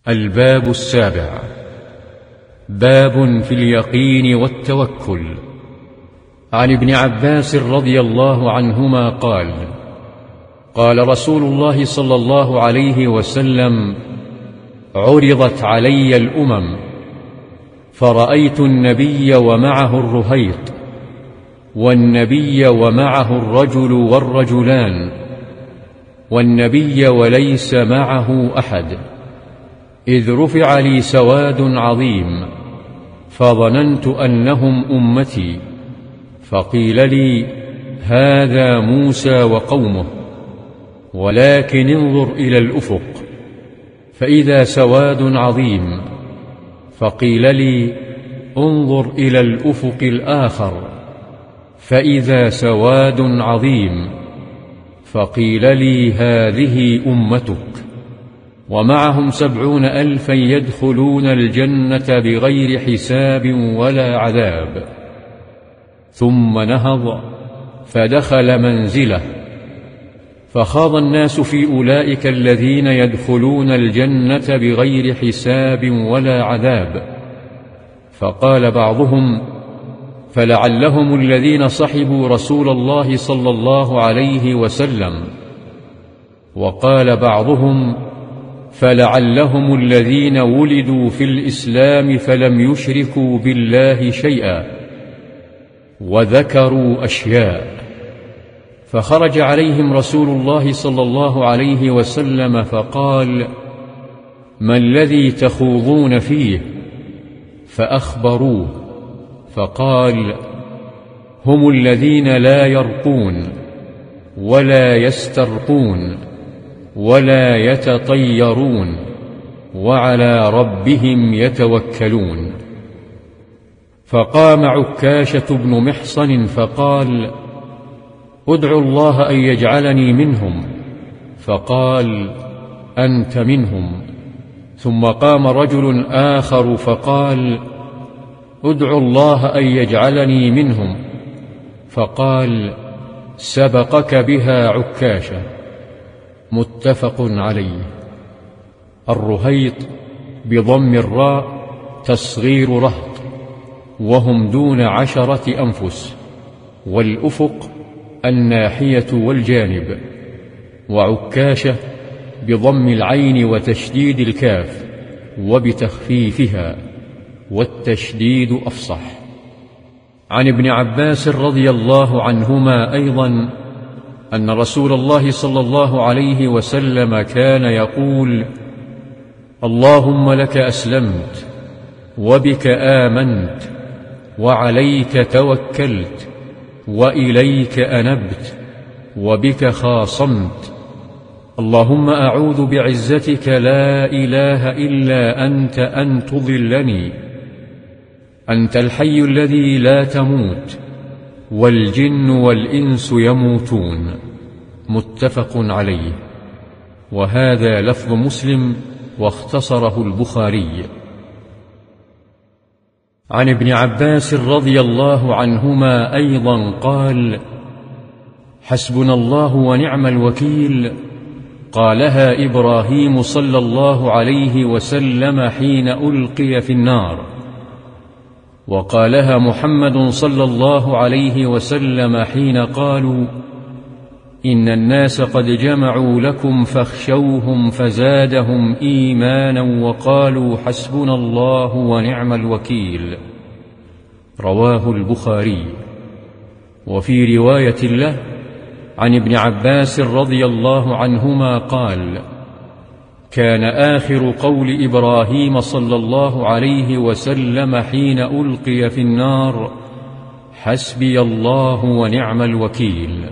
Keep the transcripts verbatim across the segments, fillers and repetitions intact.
الباب السابع. باب في اليقين والتوكل. عن ابن عباس رضي الله عنهما قال: قال رسول الله صلى الله عليه وسلم: عرضت علي الأمم فرأيت النبي ومعه الرهيط، والنبي ومعه الرجل والرجلان، والنبي وليس معه أحد، إذ رفع لي سواد عظيم فظننت أنهم أمتي، فقيل لي: هذا موسى وقومه، ولكن انظر إلى الأفق، فإذا سواد عظيم، فقيل لي: انظر إلى الأفق الآخر، فإذا سواد عظيم، فقيل لي: هذه أمتك، ومعهم سبعون ألفا يدخلون الجنة بغير حساب ولا عذاب. ثم نهض فدخل منزله، فخاض الناس في أولئك الذين يدخلون الجنة بغير حساب ولا عذاب، فقال بعضهم: فلعلهم الذين صحبوا رسول الله صلى الله عليه وسلم، وقال بعضهم: فلعلهم الذين ولدوا في الإسلام فلم يشركوا بالله شيئا، وذكروا أشياء. فخرج عليهم رسول الله صلى الله عليه وسلم فقال: ما الذي تخوضون فيه؟ فأخبروه، فقال: هم الذين لا يرقون ولا يسترقون ولا يتطيرون وعلى ربهم يتوكلون. فقام عكاشة بن محصن فقال: ادعوا الله أن يجعلني منهم، فقال: أنت منهم. ثم قام رجل آخر فقال: ادعوا الله أن يجعلني منهم، فقال: سبقك بها عكاشة. متفق عليه. الرهيط بضم الراء تصغير رهط، وهم دون عشرة أنفس، والأفق الناحية والجانب. وعكاشة بضم العين وتشديد الكاف وبتخفيفها، والتشديد أفصح. عن ابن عباس رضي الله عنهما أيضا أن رسول الله صلى الله عليه وسلم كان يقول: اللهم لك أسلمت، وبك آمنت، وعليك توكلت، وإليك أنبت، وبك خاصمت. اللهم أعوذ بعزتك لا إله إلا أنت أن تضلني. أنت الحي الذي لا تموت، والجن والإنس يموتون. متفق عليه. وهذا لفظ مسلم، واختصره البخاري. عن ابن عباس رضي الله عنهما أيضا قال: حسبنا الله ونعم الوكيل، قالها إبراهيم صلى الله عليه وسلم حين ألقي في النار، وقالها محمد صلى الله عليه وسلم حين قالوا: إن الناس قد جمعوا لكم فاخشوهم فزادهم إيمانا وقالوا حسبنا الله ونعم الوكيل. رواه البخاري. وفي رواية له عن ابن عباس رضي الله عنهما قال: كان آخر قول إبراهيم صلى الله عليه وسلم حين ألقي في النار: حسبي الله ونعم الوكيل.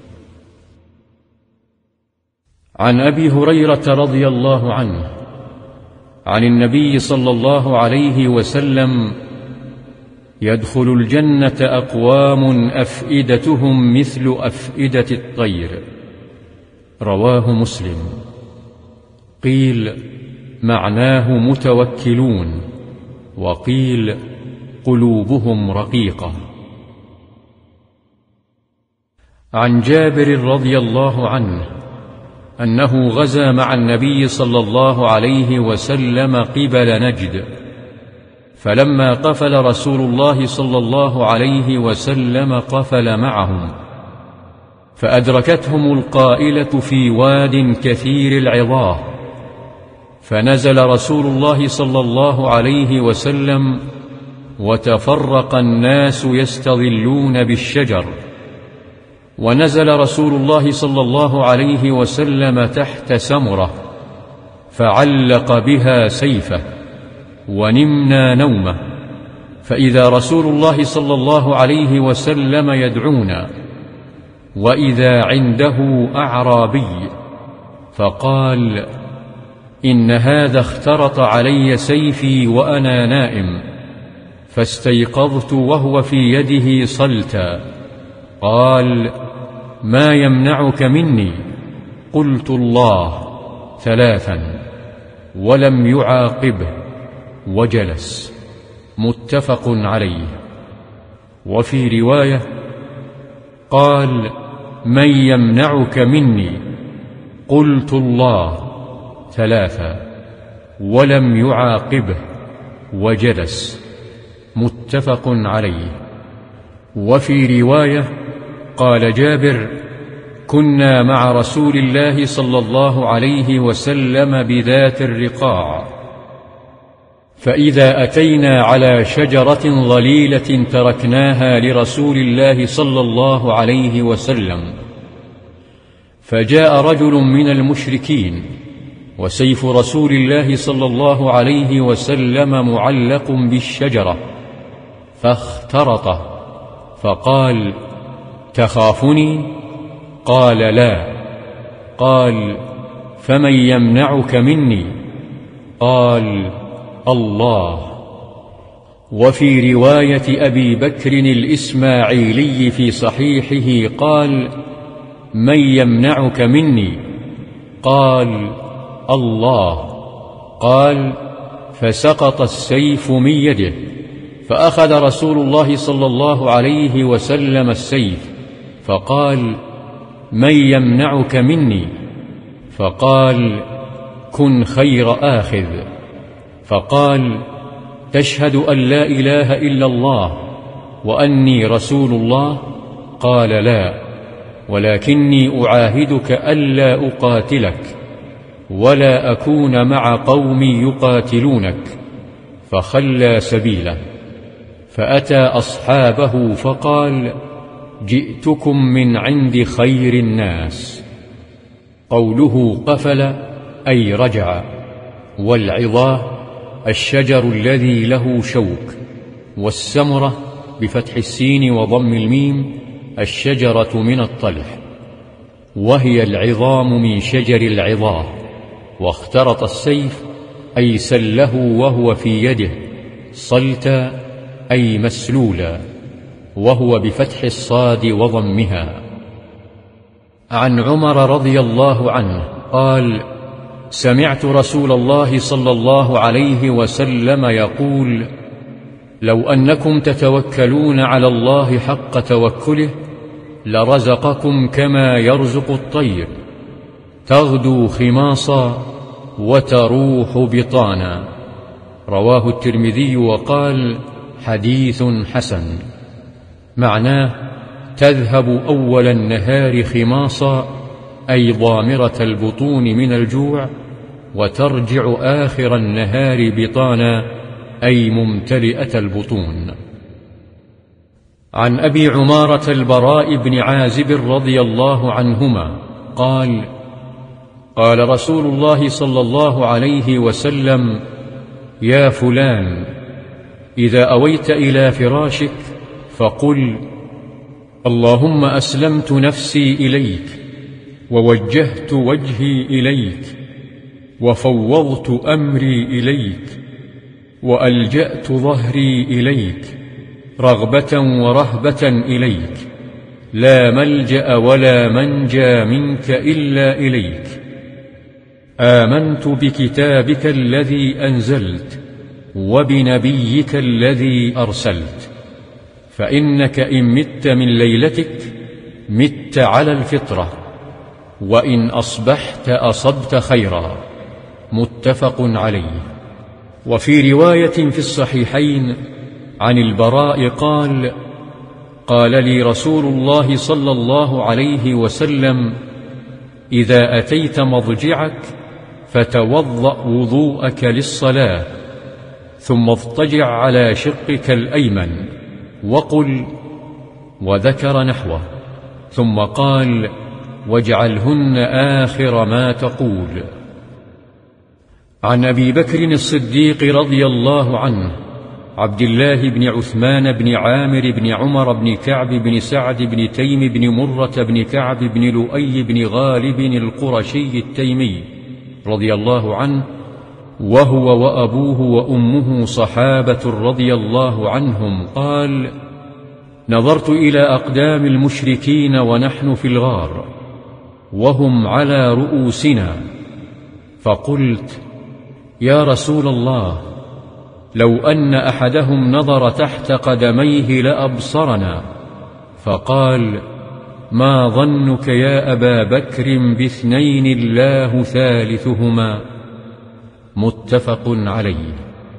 عن أبي هريرة رضي الله عنه عن النبي صلى الله عليه وسلم: يدخل الجنة أقوام أفئدتهم مثل أفئدة الطير. رواه مسلم. قيل: معناه متوكلون، وقيل: قلوبهم رقيقة. عن جابر رضي الله عنه أنه غزا مع النبي صلى الله عليه وسلم قبل نجد، فلما قفل رسول الله صلى الله عليه وسلم قفل معهم، فأدركتهم القائلة في واد كثير العظاه، فنزل رسول الله صلى الله عليه وسلم وتفرق الناس يستظلون بالشجر، ونزل رسول الله صلى الله عليه وسلم تحت سمرة فعلق بها سيفه، ونمنا نومه، فإذا رسول الله صلى الله عليه وسلم يدعونا، وإذا عنده أعرابي، فقال: إن هذا اخترط علي سيفي وأنا نائم، فاستيقظت وهو في يده صلتا، قال: ما يمنعك مني؟ قلت: الله، ثلاثا، ولم يعاقبه وجلس. متفق عليه. وفي رواية قال: من يمنعك مني؟ قلت: الله، ثلاثا، ولم يعاقبه وجلس. متفق عليه. وفي رواية قال جابر: كنا مع رسول الله صلى الله عليه وسلم بذات الرقاع، فإذا أتينا على شجرة ظليلة تركناها لرسول الله صلى الله عليه وسلم، فجاء رجل من المشركين وسيف رسول الله صلى الله عليه وسلم معلق بالشجرة، فاخترطه، فقال: تخافني؟ قال: لا. قال: فمن يمنعك مني؟ قال: الله. وفي رواية أبي بكر الإسماعيلي في صحيحه قال: من يمنعك مني؟ قال: الله. قال: فسقط السيف من يده، فأخذ رسول الله صلى الله عليه وسلم السيف، فقال: من يمنعك مني؟ فقال: كن خير آخذ. فقال: تشهد أن لا إله إلا الله وأني رسول الله؟ قال: لا، ولكني أعاهدك ألا أقاتلك ولا أكون مع قوم يقاتلونك. فخلى سبيله، فأتى أصحابه فقال: جئتكم من عند خير الناس. قوله قفل أي رجع، والعظاه الشجر الذي له شوك، والسمرة بفتح السين وضم الميم الشجرة من الطلح، وهي العظام من شجر العظاه. واخترط السيف أي سله وهو في يده، صلتا أي مسلولا، وهو بفتح الصاد وضمها. عن عمر رضي الله عنه قال: سمعت رسول الله صلى الله عليه وسلم يقول: لو أنكم تتوكلون على الله حق توكله لرزقكم كما يرزق الطير، تغدو خماصا وتروح بطانا. رواه الترمذي وقال: حديث حسن. معناه: تذهب أول النهار خماصا أي ضامرة البطون من الجوع، وترجع آخر النهار بطانا أي ممتلئة البطون. عن أبي عمارة البراء بن عازب رضي الله عنهما قال: قال رسول الله صلى الله عليه وسلم: يا فلان، إذا أويت إلى فراشك فقل: اللهم أسلمت نفسي إليك، ووجهت وجهي إليك، وفوضت أمري إليك، وألجأت ظهري إليك، رغبة ورهبة إليك، لا ملجأ ولا منجى منك إلا إليك. آمنت بكتابك الذي أنزلت وبنبيك الذي أرسلت، فإنك إن مت من ليلتك مت على الفطرة، وإن أصبحت أصبت خيرا. متفق عليه. وفي رواية في الصحيحين عن البراء قال: قال لي رسول الله صلى الله عليه وسلم: إذا أتيت مضجعك فتوضأ وضوءك للصلاة، ثم اضطجع على شقك الأيمن وقل، وذكر نحوه، ثم قال: واجعلهن آخر ما تقول. عن أبي بكر الصديق رضي الله عنه، عبد الله بن عثمان بن عامر بن عمر بن كعب بن سعد بن تيم بن مرة بن كعب بن لؤي بن غالب القرشي التيمي رضي الله عنه، وهو وأبوه وأمه صحابة رضي الله عنهم، قال: نظرت إلى أقدام المشركين ونحن في الغار وهم على رؤوسنا، فقلت: يا رسول الله، لو أن أحدهم نظر تحت قدميه لأبصرنا. فقال: ما ظنك يا أبا بكر باثنين الله ثالثهما؟ متفق عليه.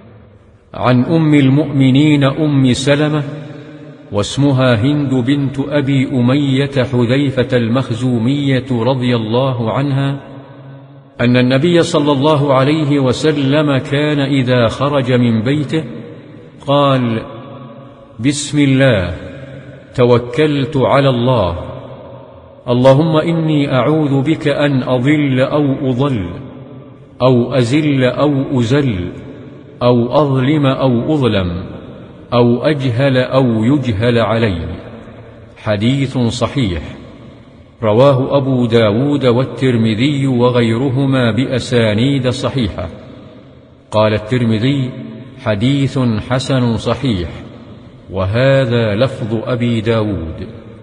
عن أم المؤمنين أم سلمة، واسمها هند بنت أبي أمية حذيفة المخزومية رضي الله عنها، أن النبي صلى الله عليه وسلم كان إذا خرج من بيته قال: بسم الله توكلت على الله، اللهم إني أعوذ بك أن أضل أو أضل أو أزل أو أزل أو أظلم أو أظلم أو أجهل أو يجهل علي. حديث صحيح، رواه أبو داود والترمذي وغيرهما بأسانيد صحيحة. قال الترمذي: حديث حسن صحيح، وهذا لفظ أبي داود.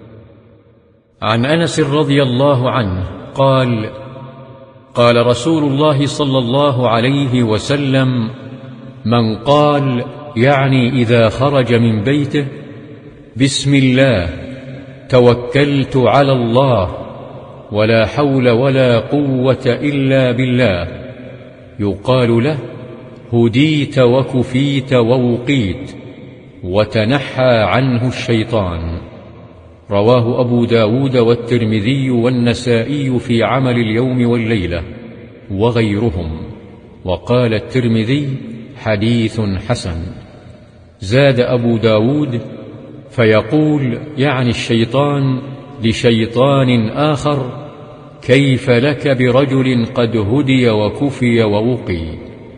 عن أنس رضي الله عنه قال: قال رسول الله صلى الله عليه وسلم: من قال، يعني إذا خرج من بيته: بسم الله توكلت على الله ولا حول ولا قوة إلا بالله، يقال له: هديت وكفيت ووقيت وتنحى عنه الشيطان. رواه أبو داود والترمذي والنسائي في عمل اليوم والليلة وغيرهم. وقال الترمذي: حديث حسن. زاد أبو داود: فيقول، يعني الشيطان لشيطان آخر: كيف لك برجل قد هدي وكفي ووقي.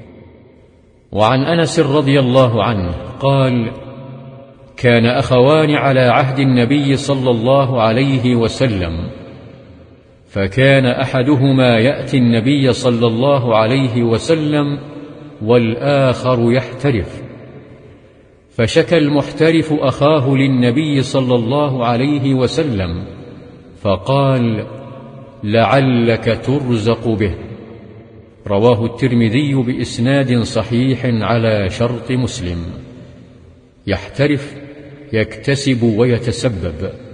وعن أنس رضي الله عنه قال: كان أخوان على عهد النبي صلى الله عليه وسلم، فكان أحدهما يأتي النبي صلى الله عليه وسلم والآخر يحترف، فشكى المحترف أخاه للنبي صلى الله عليه وسلم، فقال: لعلك ترزق به. رواه الترمذي بإسناد صحيح على شرط مسلم. يحترف، يكتسب ويتسبب.